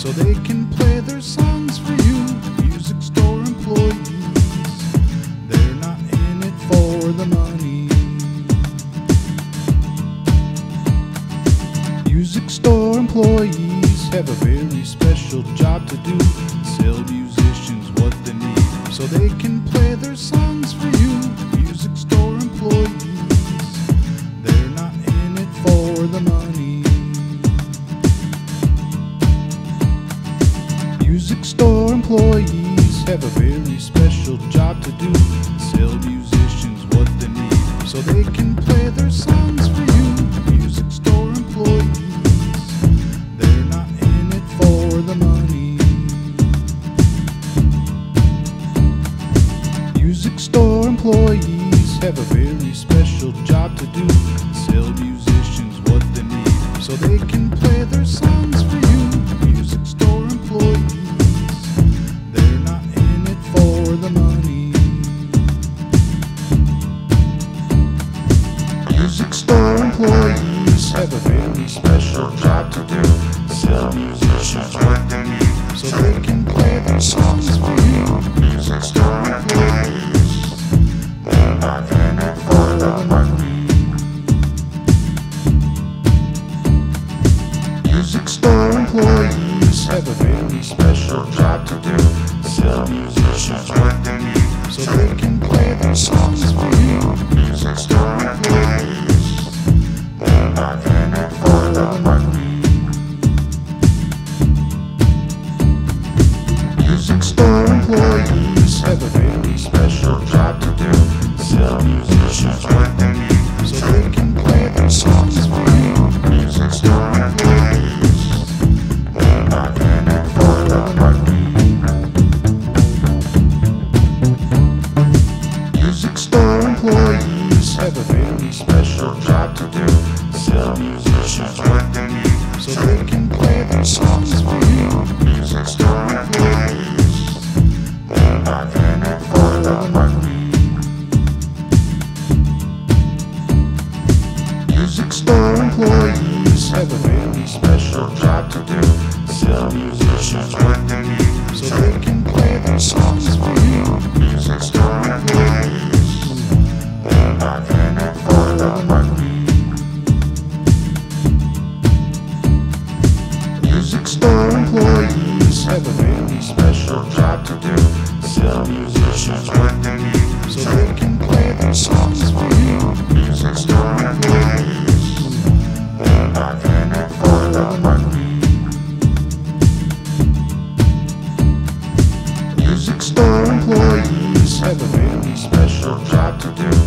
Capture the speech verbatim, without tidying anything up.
so they can play their songs for you. Music store employees, they're not in it for the money. Music store employees have a very special job to do. Sell musicians what they need, so they can play their songs for you. Music store employees, they're not in it for the money. Music store employees have a very special job to do. Sell musicians what they need, so they can play their songs for you. Music store employees, they're not in it for the money. Music store employees have a very special job to do. Sell musicians what they need, so they can play their songs for you. Music store employees, they're not in it for the money. Music store employees have a very special job to do. Sell musicians what they need, so they can play their songs for you. Music store employees, they're not in it for the money. Music store employees have a very special job to do. Sell musicians what they need, so they can play their songs for you. Music store employees, they're not in it for the money. Music store employees have a very special job to do. Sell musicians what they need, so they can play their songs for you. Music store employees, they're not in it for the money. Music store employees have a very special job to do. Sell musicians what they need, so they can play their songs for you. Music store employees, they're not in it for the money. Music store employees have a very special job to do. Sell musicians what they need, so they can play their songs for you. Music store employees, they're not in it for the money. Music store employees have a very special job to do. Sell musicians what they need, so they can play their songs for you. Music store employees, they're not in it for the money. Music store employees have a very special job to do.